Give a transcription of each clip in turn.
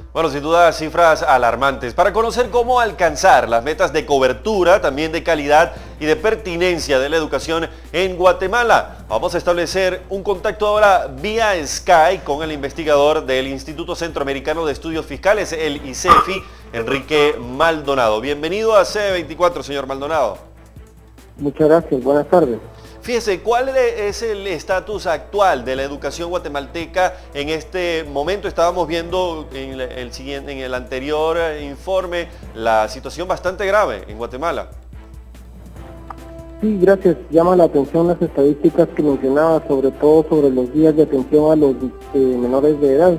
Bueno, sin duda cifras alarmantes. Para conocer cómo alcanzar las metas de cobertura, también de calidad y de pertinencia de la educación en Guatemala, vamos a establecer un contacto ahora vía Skype con el investigador del Instituto Centroamericano de Estudios Fiscales, el ICEFI, Enrique Maldonado. Bienvenido a C24, señor Maldonado. Muchas gracias, buenas tardes. Fíjese, ¿cuál es el estatus actual de la educación guatemalteca en este momento? Estábamos viendo en el anterior informe la situación bastante grave en Guatemala. Sí, gracias. Llama la atención las estadísticas que mencionaba, sobre todo sobre los días de atención a los menores de edad,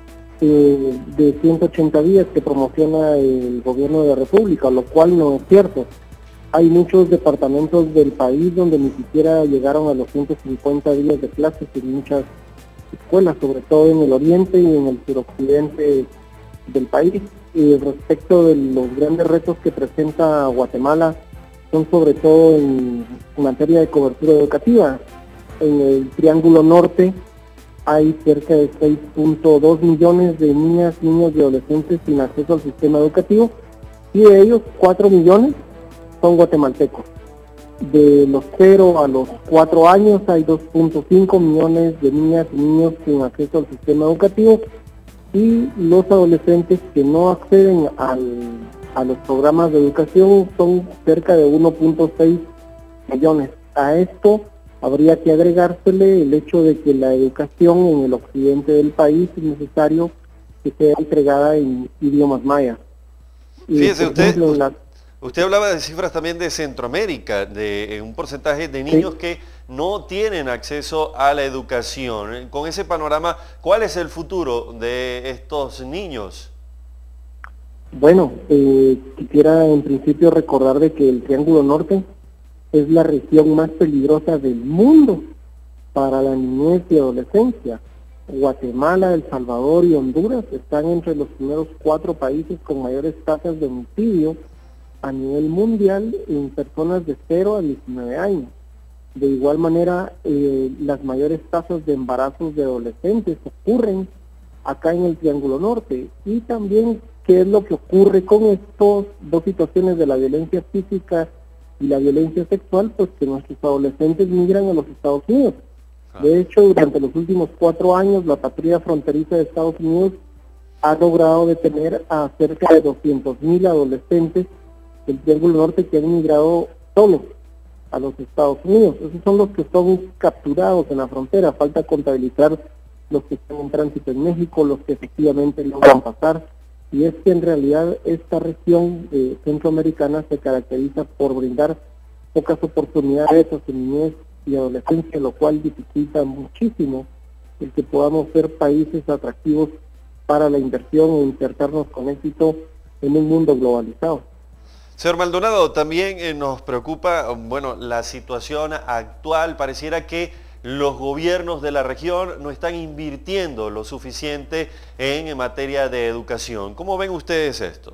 de 180 días que promociona el gobierno de la República, lo cual no es cierto. Hay muchos departamentos del país donde ni siquiera llegaron a los 150 días de clases en muchas escuelas, sobre todo en el oriente y en el suroccidente del país. Y respecto de los grandes retos que presenta Guatemala, son sobre todo en materia de cobertura educativa. En el Triángulo Norte hay cerca de 6.2 millones de niñas, niños y adolescentes sin acceso al sistema educativo, y de ellos 4 millones son guatemaltecos. De los 0 a los 4 años hay 2.5 millones de niñas y niños sin acceso al sistema educativo, y los adolescentes que no acceden a los programas de educación son cerca de 1.6 millones. A esto habría que agregársele el hecho de que la educación en el occidente del país es necesario que sea entregada en idiomas mayas. Fíjese usted hablaba de cifras también de Centroamérica, de un porcentaje de niños que no tienen acceso a la educación. Con ese panorama, ¿cuál es el futuro de estos niños? Bueno, quisiera en principio recordar de que el Triángulo Norte es la región más peligrosa del mundo para la niñez y adolescencia. Guatemala, El Salvador y Honduras están entre los primeros 4 países con mayores tasas de homicidio a nivel mundial en personas de 0 a 19 años. De igual manera, las mayores tasas de embarazos de adolescentes ocurren acá en el Triángulo Norte. Y también, ¿qué es lo que ocurre con estas dos situaciones de la violencia física y la violencia sexual? Pues que nuestros adolescentes migran a los Estados Unidos. De hecho, durante los últimos 4 años, la patrulla fronteriza de Estados Unidos ha logrado detener a cerca de 200,000 adolescentes del Triángulo Norte que han migrado solos a los Estados Unidos. Esos son los que son capturados en la frontera. Falta contabilizar los que están en tránsito en México, los que efectivamente logran pasar. Y es que en realidad esta región centroamericana se caracteriza por brindar pocas oportunidades a su niñez y adolescencia, lo cual dificulta muchísimo el que podamos ser países atractivos para la inversión e insertarnos con éxito en un mundo globalizado. Señor Maldonado, también nos preocupa, bueno, la situación actual. Pareciera que los gobiernos de la región no están invirtiendo lo suficiente en materia de educación. ¿Cómo ven ustedes esto?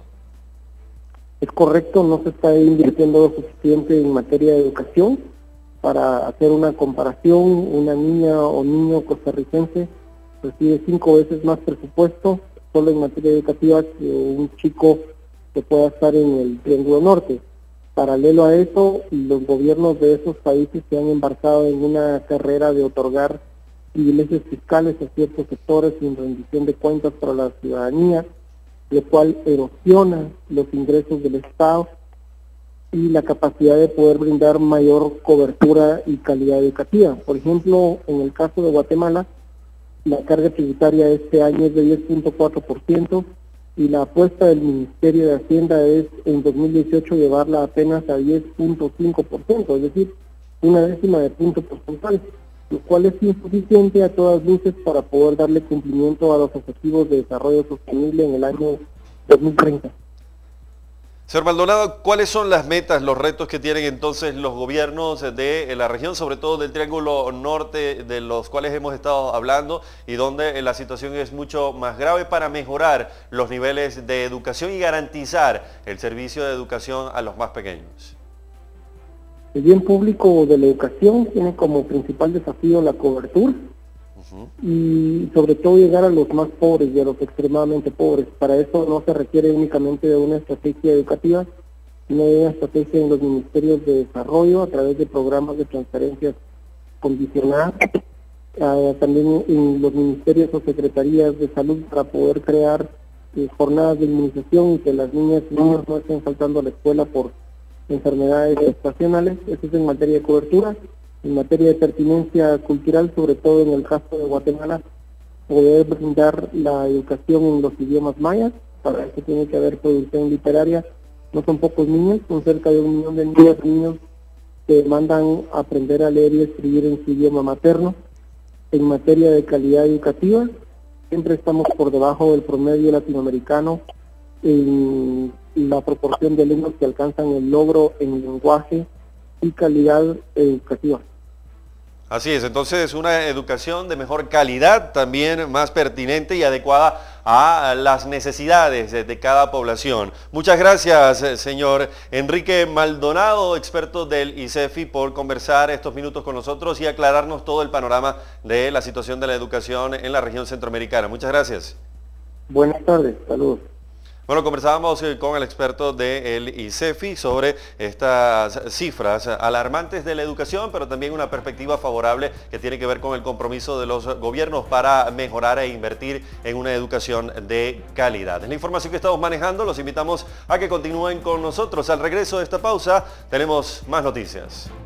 Es correcto, no se está invirtiendo lo suficiente en materia de educación. Para hacer una comparación, una niña o niño costarricense recibe 5 veces más presupuesto solo en materia educativa que un chico que pueda estar en el Triángulo Norte. Paralelo a eso, los gobiernos de esos países se han embarcado en una carrera de otorgar privilegios fiscales a ciertos sectores sin rendición de cuentas para la ciudadanía, lo cual erosiona los ingresos del Estado y la capacidad de poder brindar mayor cobertura y calidad educativa. Por ejemplo, en el caso de Guatemala, la carga tributaria este año es de 10.4%, y la apuesta del Ministerio de Hacienda es en 2018 llevarla apenas a 10.5%, es decir, 0.1 de punto porcentual, lo cual es insuficiente a todas luces para poder darle cumplimiento a los objetivos de desarrollo sostenible en el año 2030. Señor Maldonado, ¿cuáles son las metas, los retos que tienen entonces los gobiernos de la región, sobre todo del Triángulo Norte, de los cuales hemos estado hablando y donde la situación es mucho más grave, para mejorar los niveles de educación y garantizar el servicio de educación a los más pequeños? El bien público de la educación tiene como principal desafío la cobertura. y sobre todo llegar a los más pobres y a los extremadamente pobres. Para eso no se requiere únicamente de una estrategia educativa, sino de una estrategia en los ministerios de desarrollo a través de programas de transferencias condicionadas, también en los ministerios o secretarías de salud para poder crear jornadas de inmunización y que las niñas y niños no estén faltando a la escuela por enfermedades estacionales. Eso es en materia de cobertura. En materia de pertinencia cultural, sobre todo en el caso de Guatemala, poder brindar la educación en los idiomas mayas. Para eso tiene que haber producción literaria. No son pocos niños, son cerca de 1 millón de niñas y niños que mandan a aprender a leer y escribir en su idioma materno. En materia de calidad educativa, siempre estamos por debajo del promedio latinoamericano en la proporción de alumnos que alcanzan el logro en lenguaje y calidad educativa. Así es, entonces una educación de mejor calidad, también más pertinente y adecuada a las necesidades de cada población. Muchas gracias, señor Enrique Maldonado, experto del ICEFI, por conversar estos minutos con nosotros y aclararnos todo el panorama de la situación de la educación en la región centroamericana. Muchas gracias. Buenas tardes, saludos. Bueno, conversábamos con el experto del ICEFI sobre estas cifras alarmantes de la educación, pero también una perspectiva favorable que tiene que ver con el compromiso de los gobiernos para mejorar e invertir en una educación de calidad. Es la información que estamos manejando, los invitamos a que continúen con nosotros. Al regreso de esta pausa tenemos más noticias.